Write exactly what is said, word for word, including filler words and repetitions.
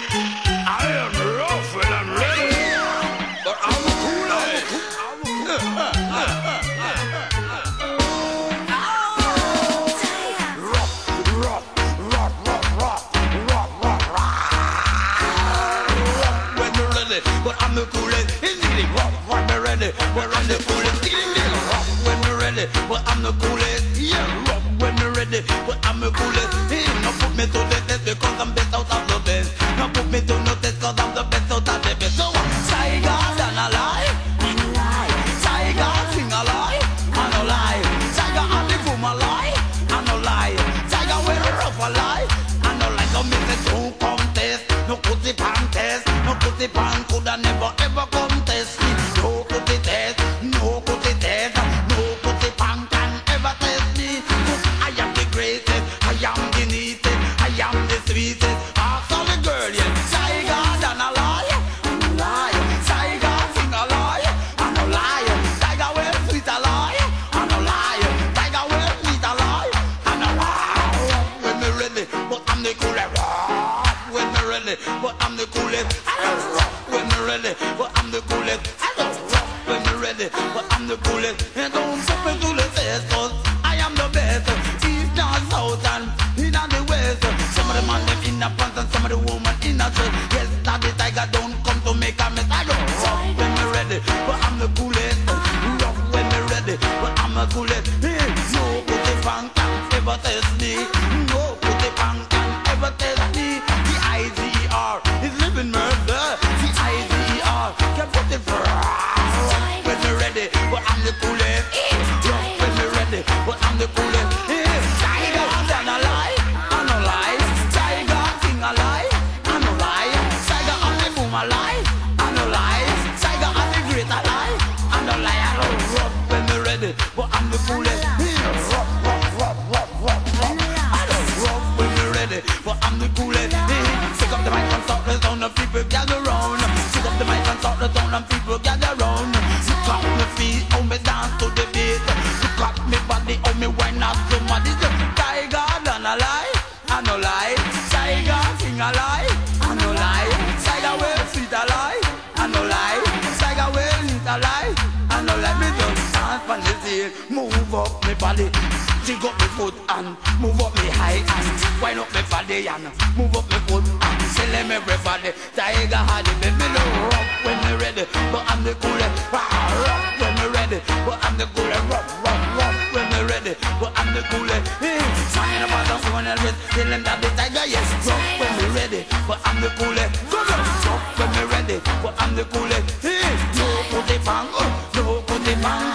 I am rough and I'm ready, but I'm cool. But I'm the coolest. It's really rough when we're ready. We're on the coolest. It's really rough when we're ready. But I'm the coolest. Yeah, rough when we're ready. But I'm the coolest. Hey, now put me to the test because I'm best out of the best. Now put me to no test because I'm the best out of the best. So I'm Tiger than a lie. I'm a lie. Tiger sing a lie. I'm a lie. Tiger on the boom a lie. I'm a lie. Tiger wear a rough a lie. I'm a lie. So me say don't contest. No put the pan test. No put the pan coulda never ever contest me. No put the test. No put the test. No put the pan can ever test me. 'Cause I am the greatest. I am the neatest. I am the sweetest. Ask all the girl, yeah. Tiger than a lie. I'm a lie. Tiger sing a lie. I'm a lie. Tiger wear sweet a lie. I'm a lie. Tiger wear sweet a lie. I'm a lie. When me ready, but I'm the coolest. When me ready, but I'm the coolest. I love rough when me ready, but I'm the coolest. I love rough when me ready, but I'm the coolest. And don't put me to the test, 'cause I am the best. East, north, south, and in and the west. Some of the man them in a pants and some of the woman in a dress. Yes, that the tiger don't come to make a mess. I love rough when me ready, but I'm the coolest. Rough when me ready, but I'm the coolest. Hey, no put the punk can ever test me. No put the punk can ever test me. The I G R is living murder. The I G R can put it for rough when me ready, but I'm the coolest. Rough when me ready, but I'm the coolest. Hey, tiger than a lie, I no lie. Tiger sing a lie, I no lie. Tiger on the boom a lie, I no lie. Tiger on the great a lie, I no lie. I don't rough when me ready, but I'm the coolest. Hey, rough, rough, rough, rough, rough, rough. I don't rough when me ready, but I'm the coolest. Hey, pick up the mic and start the sound and people gather round. Pick up the mic and start the sound and people gather round. You clap me feet, how me dance to the beat. You clap me body, how me wine up to my this. Tiger than a lie, I no lie. Tiger sing a lie, I no lie. Tiger wear sweet a lie, I no lie. Tiger wear neat a lie, I no lie. Me just dance from the scene, move up me body. Jig up me foot and move up me high and wind up me body and move up me foot and tell them everybody Tiger had it, let me know rough when me ready, but I'm the coolest. Rough when me ready, but I'm the coolest. Rough, rough, rough when me ready, but I'm the coolest. Hey, sign about someone else, tell them that the tiger yes. Rough when me ready, but I'm the coolest. Rough when me ready, but I'm the coolest. Hey, no put the bang, no put the bang.